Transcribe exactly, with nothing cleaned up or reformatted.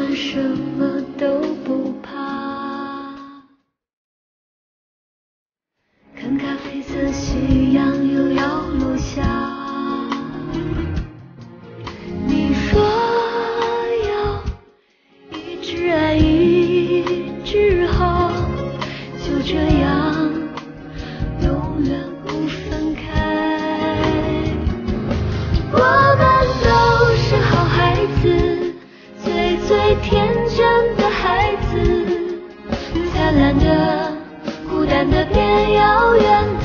们什么都不怕。看咖啡色夕阳又要落下，你说要一直爱一直好，就这样永远不分开。我们都是好孩子，最最天真的孩子，灿烂的孤单的变遥远